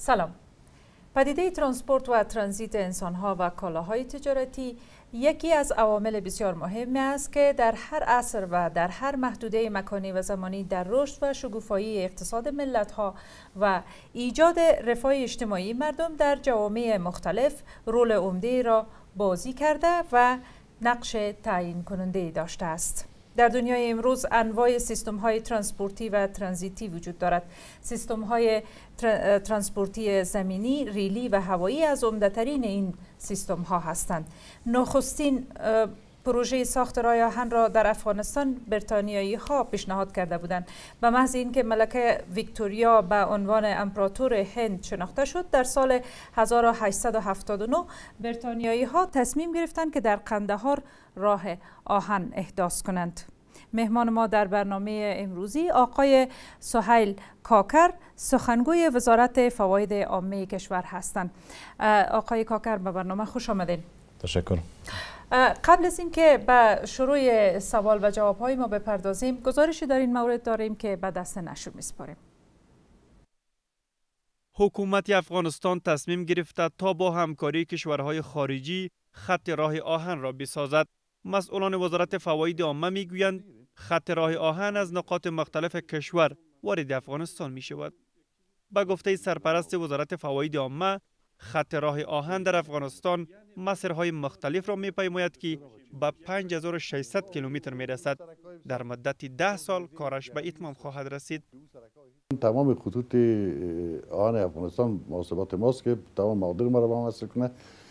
سلام. پدیده ترانسپورت و ترانزیت انسانها و کالاهای تجارتی یکی از عوامل بسیار مهم است که در هر عصر و در هر محدوده مکانی و زمانی در رشد و شکوفایی اقتصاد ملت‌ها و ایجاد رفاه اجتماعی مردم در جوامع مختلف رول عمده را بازی کرده و نقش تعیین کننده داشته است. در دنیای امروز انواع سیستم‌های ترانسپورتی و ترانزیتی وجود دارد. سیستم‌های ترانسپورتی زمینی، ریلی و هوایی از عمده‌ترین این سیستم‌ها هستند. نخستین پروژه ساخت راه آهن را در افغانستان بریتانیایی‌ها پیشنهاد کرده بودند. به محض اینکه ملکه ویکتوریا به عنوان امپراتور هند شناخته شد، در سال 1879 بریتانیایی‌ها تصمیم گرفتند که در قندهار راه آهن احداث کنند. مهمان ما در برنامه امروزی آقای سهیل کاکر، سخنگوی وزارت فواید عامه کشور هستند. آقای کاکر، به برنامه خوش آمدین. تشکر. قبل از اینکه به شروع سوال و جواب‌های ما بپردازیم، گزارشی در این مورد داریم که به دست نشر می‌سپاریم. حکومت افغانستان تصمیم گرفته تا با همکاری کشورهای خارجی خط راه آهن را بسازد. مسئولان وزارت فواید عامه میگویند خط راه آهن از نقاط مختلف کشور وارد افغانستان می شود. به گفته سرپرست وزارت فواید عامه، خط راه آهن در افغانستان مسیرهای مختلف را می‌پیماید که به 5600 کیلومتر می‌رسد. در مدت 10 سال کارش به اتمام خواهد رسید. تمام خطوط آهن افغانستان مناسبات ماست که تمام مقادیر ما را به هم وصل کنه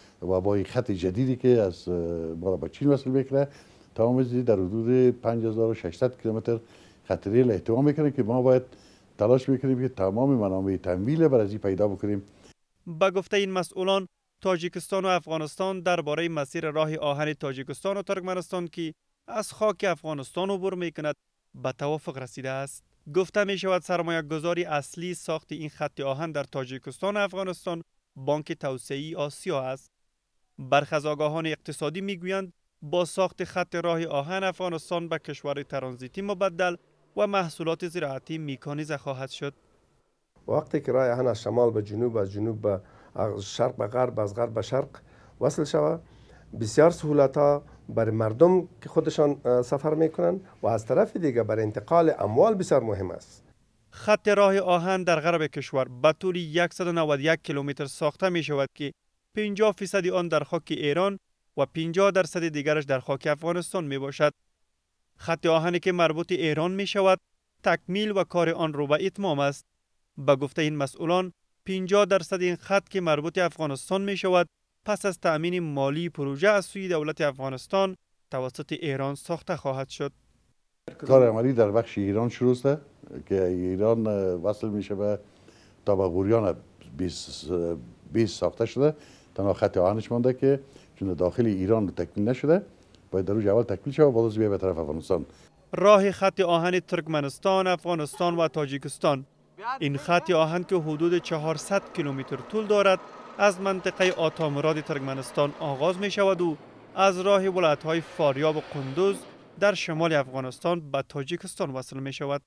و با این خط جدیدی که از ما را به چین وصل میکنه، تمام در حدود 5600 کیلومتر خط ریل احتمال میکنه که ما باید تلاش میکنیم که تمام منابع تمویل برای از پیدا بکنیم. به گفته این مسئولان، تاجیکستان و افغانستان درباره مسیر راه آهن تاجیکستان و ترکمنستان که از خاک افغانستان عبور میکند به توافق رسیده است. گفته می شود سرمایه گذاری اصلی ساخت این خط آهن در تاجیکستان و افغانستان بانک توسعه آسیا است. برخی از آگاهان اقتصادی میگویند با ساخت خط راه آهن افغانستان به کشور ترانزیتی مبدل و محصولات زراعتی میکانیزه خواهد شد. وقتی که راه آهن از شمال به جنوب، از جنوب به شرق به غرب، از غرب به شرق وصل شود، بسیار سهولت‌ها برای مردم که خودشان سفر میکنند و از طرف دیگه برای انتقال اموال بسیار مهم است. خط راه آهن در غرب کشور به طول 191 کیلومتر ساخته می شود که 50% آن در خاک ایران و 50% دیگرش در خاک افغانستان می باشد. خط آهنی که مربوط ایران می شود تکمیل و کار آن رو به اتمام است. به گفته این مسئولان 50% این خط که مربوط افغانستان می شود پس از تأمین مالی پروژه از سوی دولت افغانستان توسط ایران ساخته خواهد شد. کار عملی در بخش ایران شروع است که ایران وصل میشه به تا به غوریان 20 ساخته شده. تنها خط آهنش مانده که چون داخل ایران تکمیل نشده باید در روز اول تکمیل شود و بعد بیاد به طرف افغانستان. راه خط آهن ترکمنستان، افغانستان و تاجیکستان. این خط آهن که حدود 400 کیلومتر طول دارد از منطقه آتامراد ترکمنستان آغاز می شود و از راه ولایت‌های فاریاب و قندوز در شمال افغانستان به تاجیکستان وصل می شود.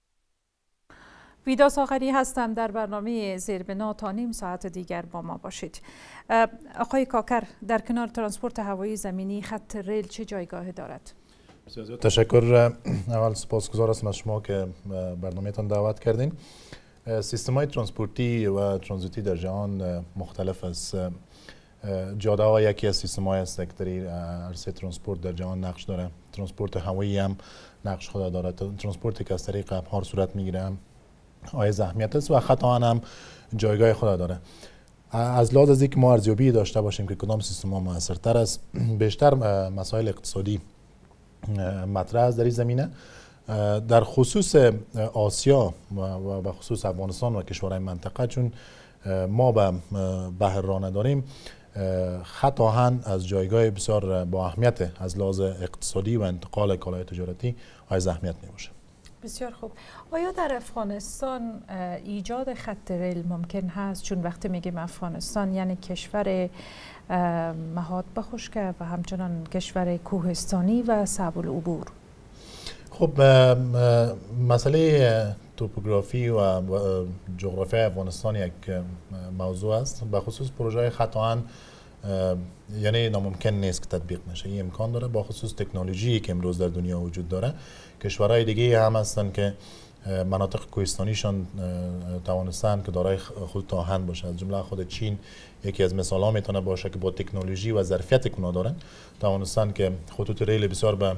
ویدا ساغری هستم. در برنامه زیر بنا تا نیم ساعت دیگر با ما باشید. آقای کاکر، در کنار ترانسپورت هوایی زمینی خط ریل چه جایگاهی دارد؟ تشکر. اول سپاسگزار هستم از شما که برنامه‌تان دعوت کردین. سیستم‌های ترانسپورتی و ترانزیتی در جهان مختلف است. جاده ها یکی از سیستم‌های است که در عرصه ترانسپورت در جهان نقش داره. ترانسپورت هوایی هم نقش خود داره. ترانسپورتی که از طریق ابحار صورت میگیره حائز اهمیت است و خط آهن هم جایگاه خود داره. از لحاظ از اینکه ما ارزیابی داشته باشیم که کدام سیستم ها موثرتر است، بیشتر مسائل اقتصادی مطرح است در این زمینه. در خصوص آسیا و به خصوص افغانستان و کشورهای منطقه، چون ما به بحر را نداریم، خط آهن از جایگاه بسیار با اهمیت از لحاظ اقتصادی و انتقال کالای تجارتی حائز اهمیت می باشه. بسیار خوب. آیا در افغانستان ایجاد خط ریل ممکن هست؟ چون وقتی میگیم افغانستان یعنی کشور مهاد به خشکه و همچنان کشور کوهستانی و صعب العبور. خب مسئله توپوگرافی و جغرافی افغانستان یک موضوع است. به خصوص پروژه خطاان یعنی ناممکن نیست که تطبیق نشه. این امکان داره با خصوص تکنولوژی که امروز در دنیا وجود داره. کشورهای دیگه هم هستن که مناطق کوهستانیشان توانستن که دارای خطوط آهن باشه. از جمله خود چین یکی از مثال‌ها میتونه باشه که با تکنولوژی و ظرفیت که دارن توانستن که خطوط ریل بسیار به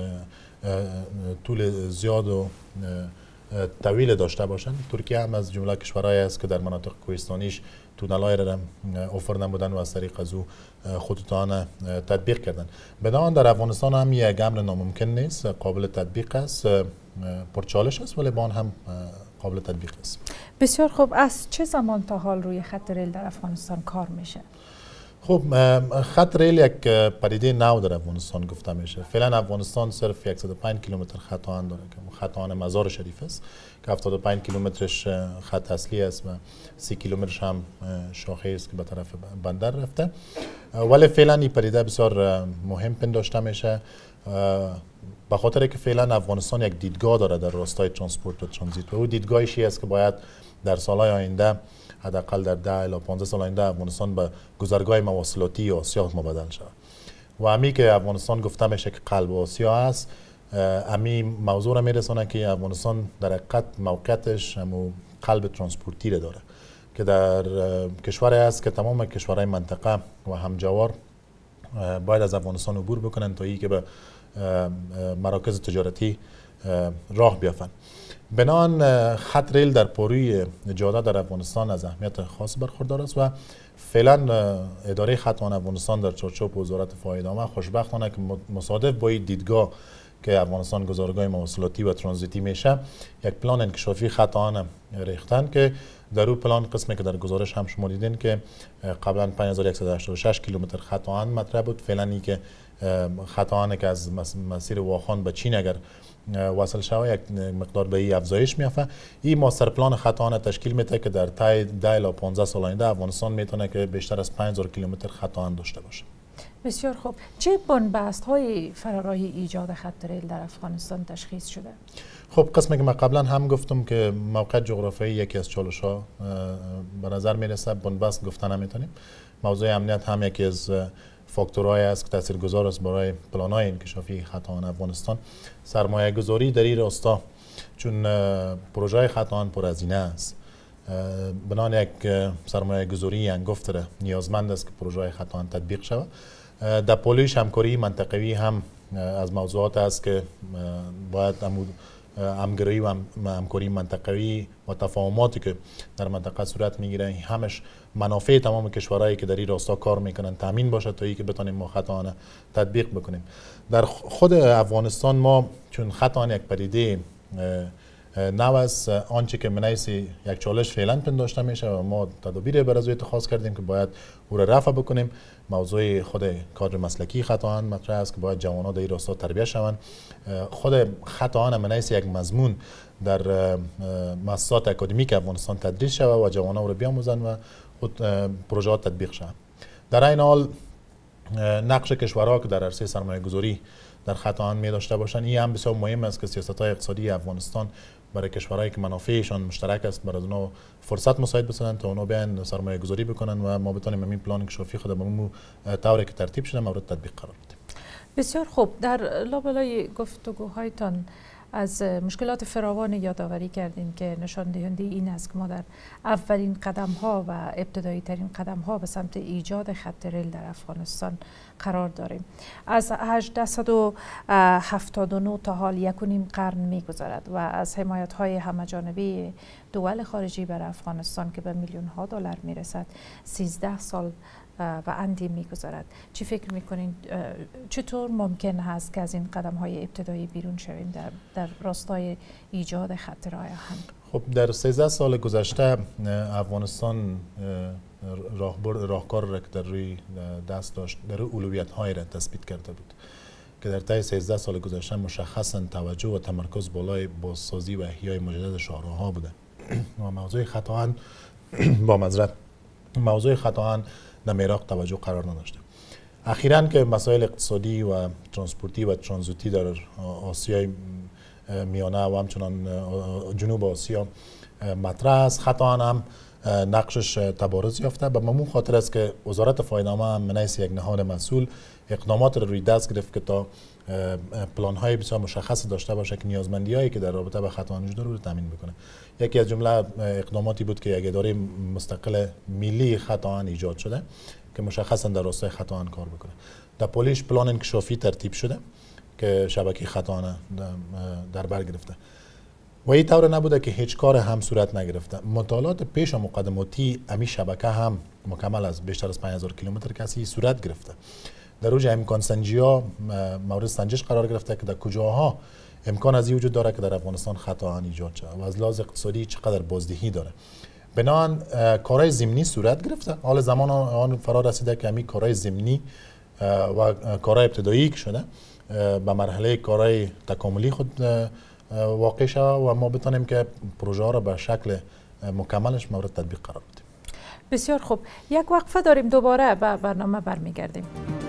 طول زیاد و طویل داشته باشن. ترکیه هم از جمله کشورهایی است که در مناطق کوهستانیش تونل‌های را آفر نمودن و از طریق از او خطوط آهن تطبیق کردن. بدان در افغانستان هم یک امر ناممکن نیست، قابل تطبیق است، پرچالش است ولی با آن هم قابل تطبیق است. بسیار خوب. از چه زمان تا حال روی خط ریل در افغانستان کار میشه؟ خب خط ریل یک پدیده نو در افغانستان گفته میشه. فعلا افغانستان صرف 105 کیلومتر خط آهن داره که خط آهن مزار شریف است که 75 کیلومترش خط اصلی است و 30 کیلومترش هم شاخه است که به طرف بندر رفته. ولی فعلا این پدیده بسیار مهم پنداشته میشه به خاطر که فعلا افغانستان یک دیدگاه داره در راستای ترانسپورت و ترانزیت و او دیدگاهش است که باید در سالهای آینده حداقل در 10 الی 15 سال آینده افغانستان به گذرگاه مواصلاتی آسیا مبدل شود. و امی که افغانستان گفته میشه که قلب آسیا است، امی موضوع را میرسونه که افغانستان در حقیقت موقعیتش همو قلب ترانسپورتی را داره که در کشوری است که تمام کشورهای منطقه و همجوار باید از افغانستان عبور بکنن تا اینکه به مراکز تجارتی راه بیافن. بنان خط ریل در پروی جاده در افغانستان از اهمیت خاص برخوردار است و فعلا اداره خط آهن افغانستان در چارچوب وزارت فایده‌نامه خوشبختانه که مصادف با این دیدگاه که افغانستان گذارگاه مواصلاتی و ترانزیتی میشه یک پلان انکشافی خط آهن ریختن که در اون پلان قسمی که در گزارش هم شما دیدین که قبلا 5186 کیلومتر خط آهن مطرح بود. فعلا این که خط آهن که از مسیر واخان به چین اگر وصل شود یک مقدار به این افزایش میافته. این ماستر پلان خط آهن تشکیل میده که در طی 10 الی 15 سال آینده افغانستان میتونه که بیشتر از 5000 کیلومتر خط آهن داشته باشه. بسیار خوب. چه بنبست های فرارای ایجاد خط ریل در افغانستان تشخیص شده؟ خب قسمی که من قبلا هم گفتم که موقع جغرافیایی یکی از چالش ها به نظر میرسه. بنبست گفتن نمیتونیم. موضوع امنیت هم یکی از فاکتورهای است که تاثیرگذار است برای پلان‌های انکشافی خط آهن افغانستان. سرمایه گذاری در این راستا چون پروژه خط آهن پرهزینه است، بنان یک سرمایه گذاری انگفت نیازمند است که پروژه خط آهن تطبیق شود. در پولیش همکاری منطقوی هم از موضوعات است که باید همگرایی و همکاری منطقوی و تفاهماتی که در منطقه صورت میگیره همش منافع تمام کشورهایی که در این راستا کار میکنن تامین باشه تا اینکه بتونیم ما خط آهن تطبیق بکنیم. در خود افغانستان ما چون خط آهن یک پدیده نو است، آنچه که منیس یک چالش فعلا پنداشته میشه و ما تدابیر بر از اتخاذ کردیم که باید او را رفع بکنیم. موضوع خود کادر مسلکی خط آهن مطرح است که باید جوانان در این راستا تربیت شوند. خود خط آهن منیس یک مضمون در مؤسسات اکادمیک افغانستان تدریس شود و جوانان را بیاموزند و خود پروژه تطبیق شود. در این حال نقش کشورها که در عرصه سرمایه گذاری در خط آهن می داشته باشند این هم بسیار مهم است که سیاست‌های اقتصادی افغانستان برای کشورهایی که منافعشان مشترک است برای اونا فرصت مساعد بسازند تا اونا بیان سرمایه گذاری بکنن و ما بتونیم این پلان انکشافی خود به اون طوری که ترتیب شده مورد تطبیق قرار بدیم. بسیار خوب. در لابلای گفتگوهایتان از مشکلات فراوان یادآوری کردین که نشان دهنده این است که ما در اولین قدم ها و ابتدایی ترین قدم ها به سمت ایجاد خط ریل در افغانستان قرار داریم. از 1879 تا حال 1.5 قرن می‌گذرد و از حمایت های همه‌جانبه دول خارجی بر افغانستان که به میلیون ها دلار میرسد 13 سال و اندی میگذارد. چی فکر میکنین چطور ممکن هست که از این قدم های ابتدایی بیرون شویم در راستای ایجاد خط راه آهن؟ خب در 13 سال گذشته افغانستان راهکار را که در روی دست داشت در روی اولویت های را تثبیت کرده بود که در طی 13 سال گذشته مشخصا توجه و تمرکز بالای بازسازی و احیای مجدد شاهراه‌ها بوده و موضوع خط آهن با معذرت موضوع خط آهن در عراق توجه قرار نداشته. اخیراً که مسائل اقتصادی و ترانسپورتی و ترانزیتی در آسیای میانه و همچنان جنوب آسیا مطرح است. خط آهن هم نقشش تبارز یافته. به ممون خاطر است که وزارت فایدنامه هم من حیث یک نهاد مسئول اقدامات رو روی دست گرفت که تا پلان های بسیار مشخص داشته باشه که نیازمندی هایی که در رابطه با خط آهن وجود داره رو تامین بکنه. یکی از جمله اقداماتی بود که یک اداره مستقل ملی خط آهن ایجاد شده که مشخصا در راستای خط آهن کار بکنه. در پلیش پلان انکشافی ترتیب شده که شبکه خط آهن در بر گرفته و این طور نبوده که هیچ کار هم صورت نگرفته. مطالعات پیش و مقدماتی امی شبکه هم مکمل از بیشتر از 5000 کیلومتر کسی صورت گرفته. در اوج امکان سنجی ها مورد سنجش قرار گرفته که در کجاها امکان از این وجود داره که در افغانستان خط آهن ایجاد شود و از لحاظ اقتصادی چقدر بازدهی داره. بنابراین کارهای ضمنی صورت گرفته. حال زمان آن فرا رسیده که همین کارهای ضمنی و کارهای ابتدایی که شده به مرحله کارهای تکاملی خود واقع شود و ما بتانیم که پروژه ها را به شکل مکملش مورد تطبیق قرار بدیم. بسیار خوب، یک وقفه داریم، دوباره به برنامه برمیگردیم.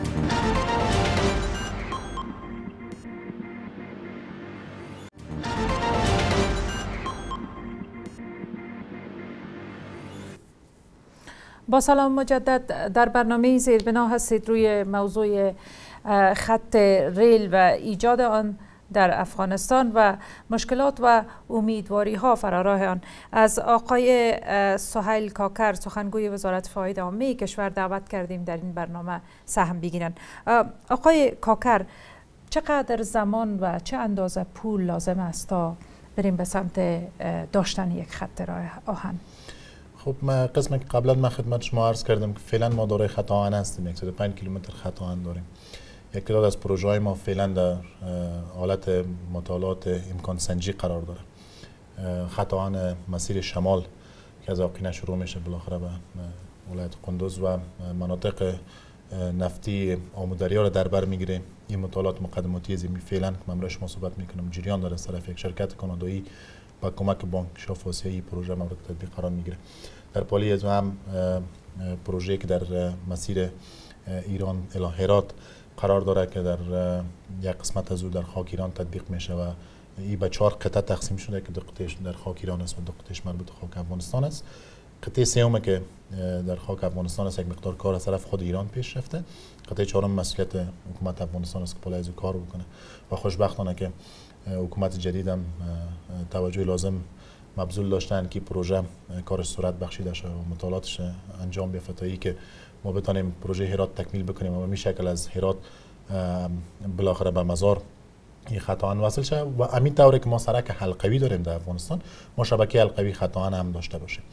با سلام مجدد، در برنامه زیر بنا هستید. روی موضوع خط ریل و ایجاد آن در افغانستان و مشکلات و امیدواری ها فراراه آن از آقای سهیل کاکر، سخنگوی وزارت فایده عامه کشور، دعوت کردیم در این برنامه سهم بگیرند. آقای کاکر، چقدر زمان و چه اندازه پول لازم است تا بریم به سمت داشتن یک خط راه آهن؟ خب ما قسمی که قبلا من خدمت شما عرض کردم که فعلا ما دارای خط آهن هستیم، 105 کیلومتر خط آهن داریم. یک تعداد از پروژه های ما فعلا در حالت مطالعات امکان سنجی قرار داره. خط آهن مسیر شمال که از آقینه شروع میشه بالاخره به ولایت قندوز و مناطق نفتی آمودریا را در بر میگیره. این مطالعات مقدماتی زمینی فعلا که من برای شما صحبت میکنم جریان داره از طرف یک شرکت کانادایی با کمک بانک شاف آسیایی پروژه مورد تطبیق قرار میگیره. در پالی از هم پروژه که در مسیر ایران الی هرات قرار داره که در یک قسمت از او در خاک ایران تطبیق میشه و این به 4 قطعه تقسیم شده که 2 قطعش در خاک ایران است و 2 قطعش مربوط به خاک افغانستان است. قطعه سوم که در خاک افغانستان است یک مقدار کار از طرف خود ایران پیش رفته. قطعه چهارم مسئولیت حکومت افغانستان است که پای از او کار بکنه و خوشبختانه که حکومت جدید هم توجه لازم مبذول داشتن که پروژه کارش صورت بخشیده شه و مطالعاتش انجام بیفته تا که ما بتونیم پروژه هرات تکمیل بکنیم و به این شکل از هرات بالاخره به مزار این خط آهن وصل شه و همین طوری که ما سرک حلقوی داریم در افغانستان ما شبکه حلقوی خط آهن هم داشته باشیم.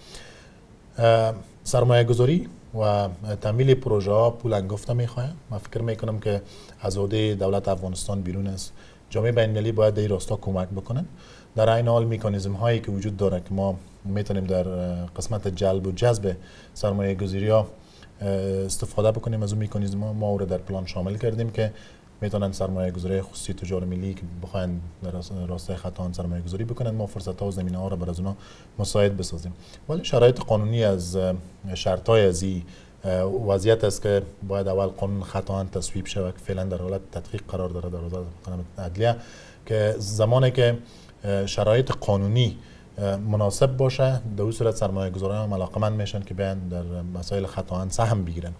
سرمایه گذاری و تمویل پروژه ها پول انگفته میخواه. من فکر میکنم که از عهده دولت افغانستان بیرون است. جامعه بین المللی باید در این راستا کمک بکنن. در این حال میکانیزم هایی که وجود داره که ما میتونیم در قسمت جلب و جذب سرمایه گذاری ها استفاده بکنیم از اون میکانیزم ها. ما او در پلان شامل کردیم که میتونن سرمایه گذاری خصوصی تجار ملی که بخواین در راستای خط آهن سرمایه گذاری بکنن ما فرصت ها و زمینه ها را بر از اونها مساعد بسازیم. ولی شرایط قانونی از شرط های از این وضعیت است که باید اول قانون خط آهن تصویب شود که فعلا در حالت تدقیق قرار داره در وزارت عدلیه که زمانی که شرایط قانونی مناسب باشه در اون صورت سرمایه گذاران علاقمند میشن که بیان در مسائل خط آهن سهم بگیرن.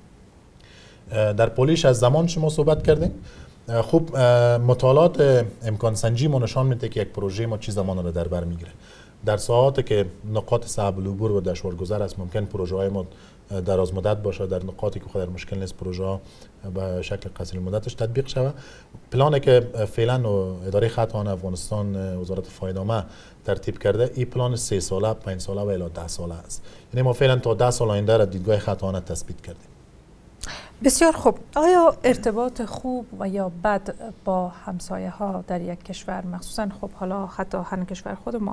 در پولیش از زمان شما صحبت کردیم. خوب مطالعات امکان سنجی ما نشان میده که یک پروژه ما چی زمان رو در بر میگیره. در ساعاتی که نقاط صعب العبور و دشوارگذر است ممکن پروژه های ما دراز مدت باشه. در نقاطی که خود مشکل نیست پروژه ها به شکل قصیر مدتش تطبیق شود. پلانی که فعلا اداره خط آهن افغانستان وزارت فایده عامه ترتیب کرده این پلان 3 ساله 5 ساله و الی 10 ساله است. یعنی ما فعلا تا 10 سال آینده را دیدگاه خط آهن تثبیت کردیم. بسیار خوب. آیا ارتباط خوب و یا بد با همسایه ها در یک کشور مخصوصا خب حالا خط آهن کشور خود ما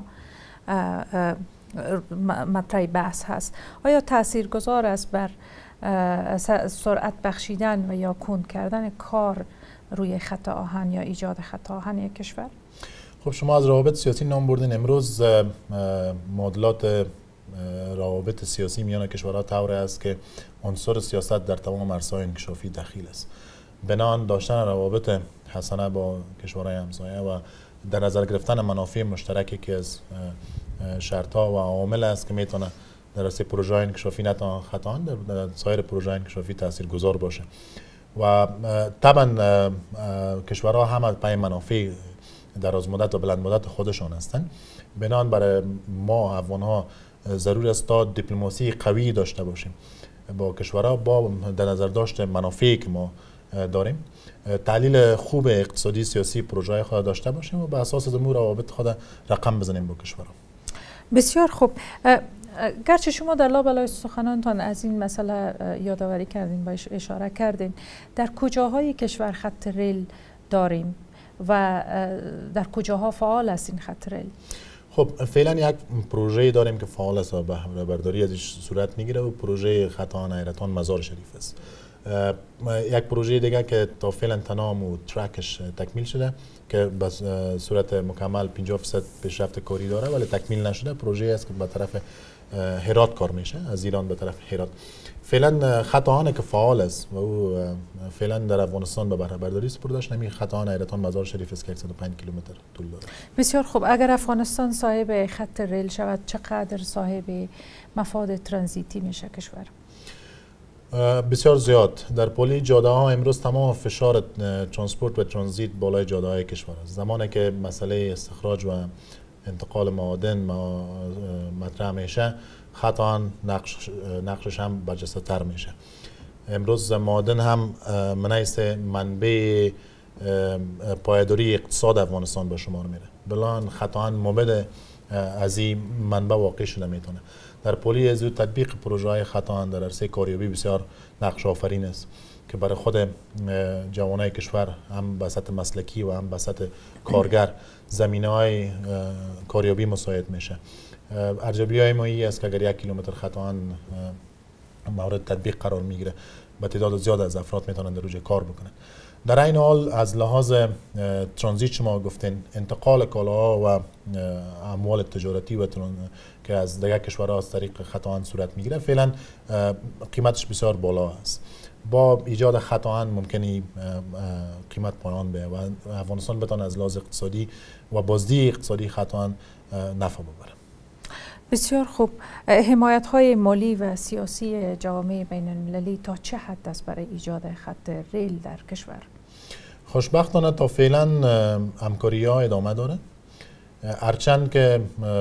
مطرح بحث هست، آیا تاثیرگذار است بر سرعت بخشیدن و یا کند کردن کار روی خط آهن یا ایجاد خط آهن یک کشور؟ خب شما از روابط سیاسی نام بردین. امروز معادلات روابط سیاسی میان کشورها طور است که عنصر سیاست در تمام عرصه‌های انکشافی دخیل است. بنان داشتن روابط حسنه با کشورهای همسایه و در نظر گرفتن منافع مشترکی که از شرط‌ها و عوامل است که میتونه در راسته پروژه انکشافی نه تنها خطا در سایر پروژه انکشافی تاثیرگذار باشه و طبعا کشورها هم از پای منافع دراز مدت و بلند مدت خودشان هستند. بنان برای ما افغان‌ها ضرور است تا دیپلماسی قوی داشته باشیم با کشورها با در نظر داشت منافعی که ما داریم، تحلیل خوب اقتصادی سیاسی پروژه خود داشته باشیم و به اساس امور روابط خود رقم بزنیم با کشورها. بسیار خوب. گرچه شما در لابلای سخنانتان از این مسئله یادآوری کردین و اشاره کردین، در کجاهای کشور خط ریل داریم و در کجاها فعال است این خط ریل؟ خب فعلا یک پروژه داریم که فعال است و بهره برداری ازش صورت میگیره و پروژه خطان حیرتان مزار شریف است. یک پروژه دیگه که تا فعلا تمام و ترکش تکمیل شده که به صورت مکمل 50% پیشرفت کاری داره ولی تکمیل نشده، پروژه است که به طرف هرات کار میشه، از ایران به طرف هرات. فعلا خط آهن که فعال است و او فعلا در افغانستان به بهره برداری سپرده شده، همین خط آهن حیرتان مزار شریف است که 105 کیلومتر طول داره. بسیار خوب. اگر افغانستان صاحب خط ریل شود چقدر صاحب مفاد ترانزیتی میشه کشور؟ بسیار زیاد. در پلی جاده ها امروز تمام فشار ترانسپورت و ترانزیت بالای جاده های کشور است. زمانی که مسئله استخراج و انتقال معادن مطرح میشه، خط آن نقشش هم برجسته تر میشه. امروز معادن هم منیست منبع پایداری اقتصاد افغانستان به شمار میره. بلان خط آن مبد از این منبع واقع شده میتونه. در پلی از تطبیق پروژه های خط آهن در عرصه کاریابی بسیار نقش آفرین است که برای خود جوانای کشور هم به سطح مسلکی و هم به سطح کارگر زمینه های کاریابی مساعد میشه. ارزیابی های ما است که اگر 1 کیلومتر خط آهن مورد تطبیق قرار میگیره، به تعداد زیاد از افراد میتونن در روی کار بکنن. در این حال از لحاظ ترانزیت شما گفتین انتقال کالاها و اموال تجارتی و که از دیگر کشورها از طریق خط آهن صورت میگیره، فعلا قیمتش بسیار بالا است. با ایجاد خط آهن ممکنی قیمت پایان بیه و افغانستان بتونه از لحاظ اقتصادی و بازدهی اقتصادی خط آهن نفع ببره. بسیار خوب. حمایت های مالی و سیاسی جوامع بین المللی تا چه حد است برای ایجاد خط ریل در کشور؟ خوشبختانه تا فعلا همکاری ها ادامه داره، هرچند که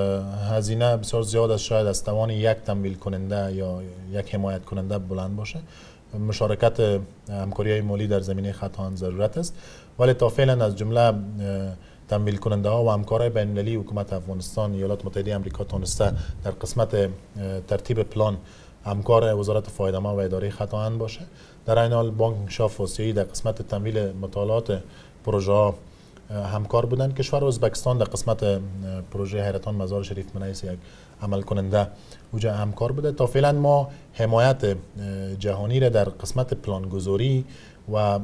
هزینه بسیار زیاد است، شاید از توان یک تمویل کننده یا یک حمایت کننده بلند باشه. مشارکت همکاری های مالی در زمینه خط آهن ضرورت است، ولی تا فعلا از جمله تمویل کننده ها و همکارای بین المللی حکومت افغانستان، ایالات متحده آمریکا تونسته در قسمت ترتیب پلان همکار وزارت فایده‌مند و اداره خط آهن باشه. در این حال بانک انکشاف آسیایی در قسمت تمویل مطالعات پروژه ها همکار بودند. کشور ازبکستان در قسمت پروژه حیرتان مزار شریف منیس یک عمل کننده اوجا همکار بوده. تا فعلا ما حمایت جهانی را در قسمت پلانگذاری و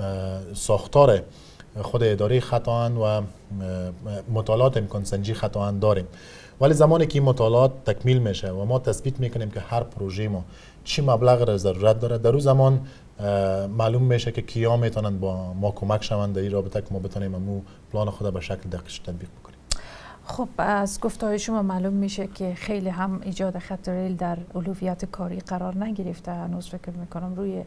ساختار خود اداره خط آهن و مطالعات امکان سنجی خط آهن داریم، ولی زمانی که این مطالعات تکمیل میشه و ما تثبیت میکنیم که هر پروژه ما چی مبلغ را ضرورت داره، در اون زمان معلوم میشه که کیا میتونن با ما کمک شوند در این رابطه که ما بتونیم امو پلان خود به شکل دقیق تطبیق بکنیم. خب از گفته‌های شما معلوم میشه که خیلی هم ایجاد خط ریل در اولویت کاری قرار نگرفته. هنوز فکر میکنم روی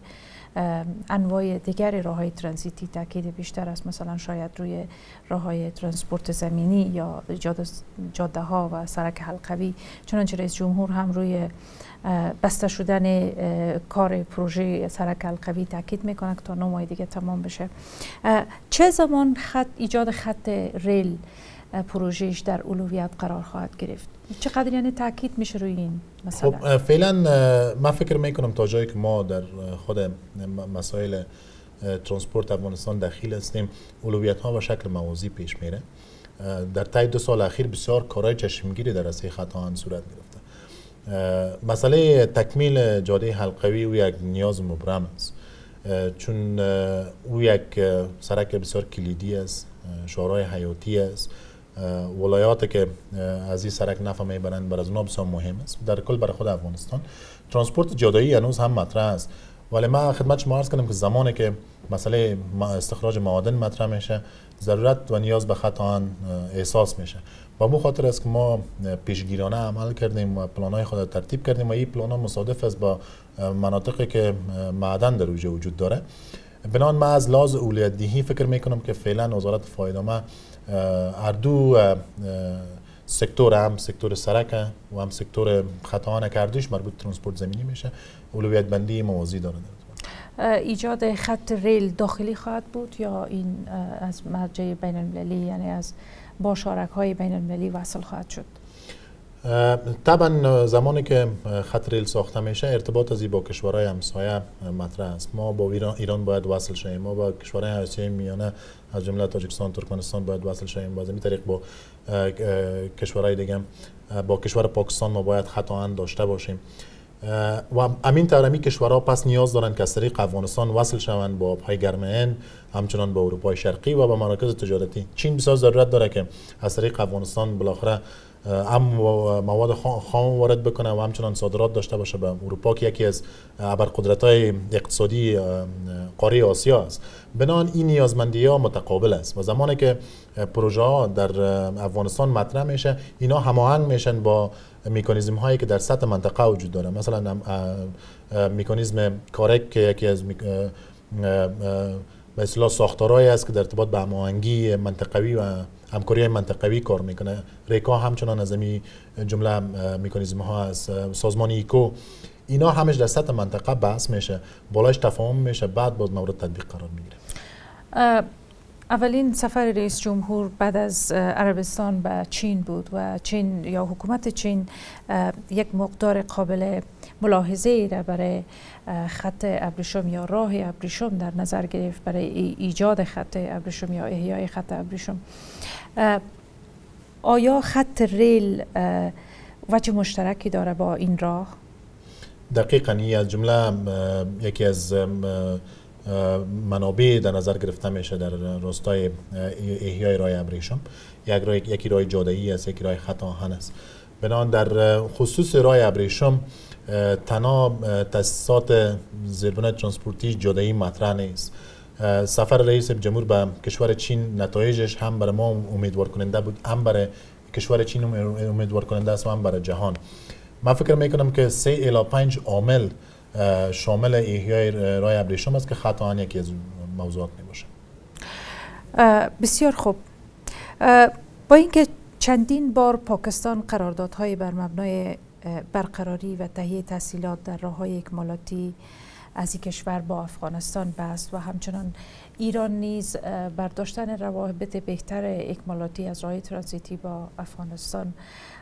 انواع دیگر راههای ترانزیتی تاکید بیشتر است، مثلا شاید روی راههای ترانسپورت زمینی یا ایجاد جاده ها و سرک حلقوی. چنانچه رئیس جمهور هم روی بسته شدن کار پروژه سرک حلقوی تاکید میکنه که تا 9 ماه دیگه تمام بشه. چه زمان ایجاد خط ریل پروژهش در اولویت قرار خواهد گرفت؟ چقدر یعنی تاکید میشه روی این مسئله؟ خب فعلا من فکر میکنم تا جایی که ما در خود مسائل ترانسپورت افغانستان دخیل هستیم، اولویت ها به شکل موازی پیش میره. در طی 2 سال اخیر بسیار کارهای چشمگیری در راسته خط آهن صورت گرفته. مسئله تکمیل جاده حلقوی او یک نیاز مبرم است، چون او یک سرک بسیار کلیدی است، شهرهای حیاتی است. ولایاتی که از این سرک نفع میبرند بر از اونها بسیار مهم است. در کل برای خود افغانستان ترانسپورت جاده‌ای هنوز هم مطرح است، ولی من خدمت شما عرض کنم که زمانی که مسئله استخراج معادن مطرح میشه، ضرورت و نیاز به خط آهن احساس میشه. با مو خاطر است که ما پیشگیرانه عمل کردیم و پلان‌های خود ترتیب کردیم و این پلان‌ها مصادف است با مناطقی که معدن در اوجه وجود داره. بنان ما از لحاظ اولویت دهی فکر میکنم که فعلا وزارت فایده‌نامه هر دو سکتور، هم سکتور سرک و هم سکتور خط آهن که هر دوش مربوط ترانسپورت زمینی میشه، اولویت بندی موازی داره. ایجاد خط ریل داخلی خواهد بود یا این از مرجع بین المللی، یعنی از با شارک‌های بین المللی وصل خواهد شد؟ طبعا زمانی که خط ریل ساخته میشه ارتباط از با کشورهای همسایه مطرح است. ما با ایران باید وصل شویم، ما با کشورهای آسیای میانه از جمله تاجیکستان، ترکمنستان باید وصل شویم. باز این طریق با کشورهای دیگه، با کشور پاکستان ما باید خط آهن داشته باشیم و همین طور کشورها پس نیاز دارند که از طریق افغانستان وصل شوند با آبهای گرم هند، همچنان با اروپای شرقی و با مراکز تجارتی. چین بسیار ضرورت داره که از طریق افغانستان بالاخره هم مواد خام وارد بکنه و همچنان صادرات داشته باشه به اروپا که یکی از ابرقدرت‌های اقتصادی قاره آسیا است. بنابراین این نیازمندی‌ها متقابل است و زمانی که پروژه ها در افغانستان مطرح میشه، اینا هماهنگ میشن با مکانیزم هایی که در سطح منطقه وجود داره. مثلا مکانیزم کارک که یکی از به اصطلاح ساختارهایی است که در ارتباط به هماهنگی منطقوی و همکاری منطقوی کار میکنه. ریکا همچنان از این جمله مکانیزم ها است. سازمان ایکو، اینا همش در سطح منطقه بحث میشه، بالاش تفاهم میشه، بعد باز مورد تطبیق قرار میگیره. اولین سفر رئیس جمهور بعد از عربستان به چین بود و چین یا حکومت چین یک مقدار قابل ملاحظه ای را برای خط ابریشم یا راه ابریشم در نظر گرفت برای ایجاد خط ابریشم یا احیای خط ابریشم. آیا خط ریل وجه مشترکی داره با این راه؟ دقیقاً این از جمله یکی از منابع در نظر گرفته میشه در راستای احیای راه ابریشم. یکی راه جاده‌ای است، یکی راه خط آهن است. بنابراین در خصوص راه ابریشم تنها تاسیسات زیر بنا ترانسپورتی جاده‌ای مطرح نیست. سفر رئیس جمهور به کشور چین نتایجش هم برای ما امیدوار کننده بود، هم برای کشور چین امیدوار کننده است و هم برای جهان. من فکر میکنم که 3 الی 5 عامل شامل احیای راه ابریشم است که خط آهن یکی از موضوعات می باشه. بسیار خوب. با اینکه چندین بار پاکستان قراردادهای بر مبنای برقراری و تهیه تسهیلات در راه‌های اکمالاتی از این کشور با افغانستان بست و همچنان ایران نیز برداشتن روابط بهتر اکمالاتی از راه ترانزیتی با افغانستان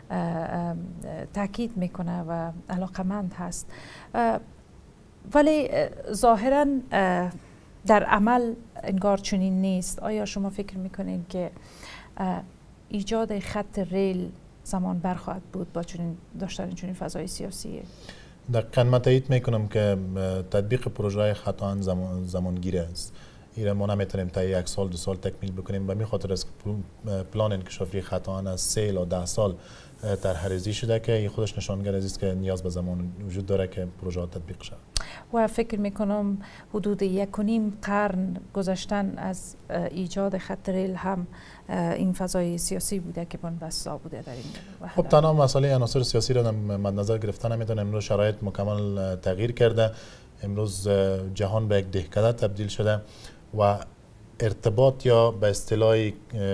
تاکید میکنه و علاقمند هست، ولی ظاهراً در عمل انگار چنین نیست. آیا شما فکر میکنین که ایجاد خط ریل زمان بر خواهد بود با داشتن چنین فضای سیاسی؟ دقیقاً من تایید میکنم که تطبیق پروژه خط آهن زمانگیر است. ایران ما نمیتونیم تا 1 سال 2 سال تکمیل بکنیم. به می خاطر است پلان انکشافی خط آهن از 3 الی 10 سال طرح‌ریزی شده که این خودش نشانگر است که نیاز به زمان وجود داره که پروژه تطبیق شود. و فکر میکنم حدود 1.5 قرن گذشتن از ایجاد خط ریل هم این فضای سیاسی بوده که بنبسته بوده در این. خب تنها مسئله عناصر سیاسی را مد نظر گرفتن نمیتونه. امروز شرایط مکمل تغییر کرده. امروز جهان به یک دهکده تبدیل شده و ارتباط یا به اصطلاحی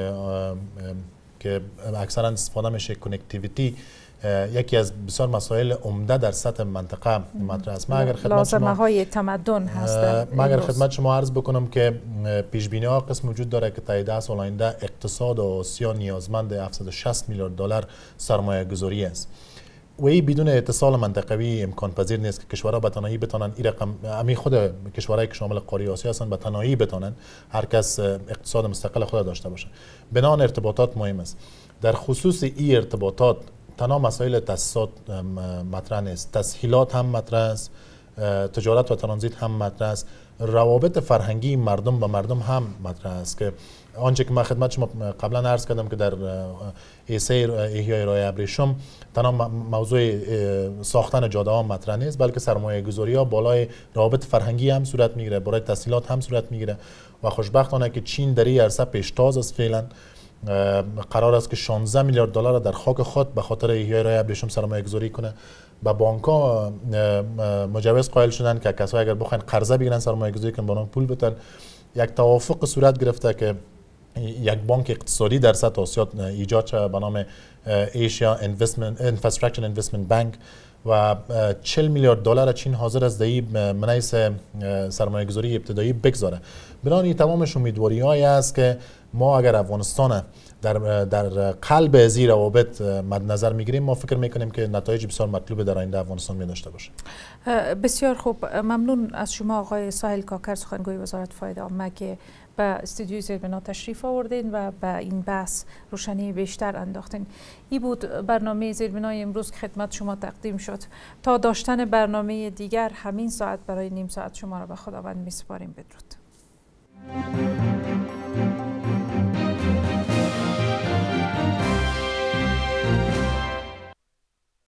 که اکثرا استفاده میشه کنکتیویتی یکی از بسیار مسائل عمده در سطح منطقه مطرح است. لازمه های تمدن هست. ما اگر خدمت شما عرض بکنم که پیش بینی ها قسم وجود داره که تا 10 سال آینده اقتصاد آسیا نیازمند 760 میلیارد دلار سرمایه گذاری است و این بدون اتصال منطقوی امکان پذیر نیست که کشورها به تنهایی بتونن این رقم، همین خود کشورهایی که شامل قاره آسیا هستند به تنهایی بتونن هر کس اقتصاد مستقل خود داشته باشه. بنابراین ارتباطات مهم است. در خصوص این ارتباطات تنها مسائل تاسیسات مطرح نیست، تسهیلات هم مطرح است، تجارت و ترانزیت هم مطرح است، روابط فرهنگی مردم با مردم هم مطرح است که آنچه که من خدمت شما قبلا عرض کردم که در ایسه احیای راه ابریشم تنها موضوع ساختن جاده ها مطرح نیست، بلکه سرمایه گذاری ها بالای روابط فرهنگی هم صورت میگیره، برای تسهیلات هم صورت میگیره و خوشبختانه که چین در این عرصه پیشتاز است. فعلا قرار است که 16 میلیارد دلار در خاک خود به خاطر احیای راه ابریشم سرمایه گذاری کنه. با بانک ها مجوز قائل شدن که کسایی اگر بخواین قرضه بگیرن سرمایه گذاری کنن با پول بدن. یک توافق صورت گرفته که یک بانک اقتصادی در سطح آسیا ایجاد شد به نام ایشیا انفراستراکچر اینوستمنت بانک و 40 میلیارد دلار چین حاضر است در منیس سرمایه گذاری ابتدایی بگذاره. بنابراین تمامش امیدواری هایی است که ما اگر افغانستان در قلب از این روابط مد نظر میگیریم، ما فکر میکنیم که نتایج بسیار مطلوب در آینده افغانستان می داشته باشه. بسیار خوب، ممنون از شما آقای ساحل کاکر، سخنگوی وزارت فایده عامه که به استودیوی زیر بنا تشریف آوردین و به این بحث روشنی بیشتر انداختین. این بود برنامه زیر بنای امروز که خدمت شما تقدیم شد. تا داشتن برنامه دیگر همین ساعت برای نیم ساعت شما را به خداوند میسپاریم. بدرود.